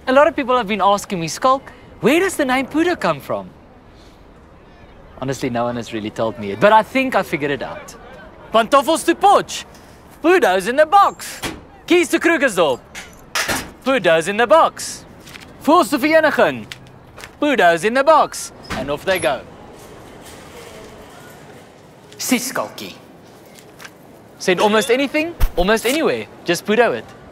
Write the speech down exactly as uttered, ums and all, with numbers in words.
A lot of people have been asking me, Skulk, where does the name Pudo come from? Honestly, no one has really told me it, but I think I figured it out. Pantoffels to Potch. Pudo's in the box. Keys to Krugersdorp. Pudo's in the box. Voels te verenigen. Pudo's in the box. And off they go. Sis Skulky. Said almost anything, almost anywhere. Just Pudo it.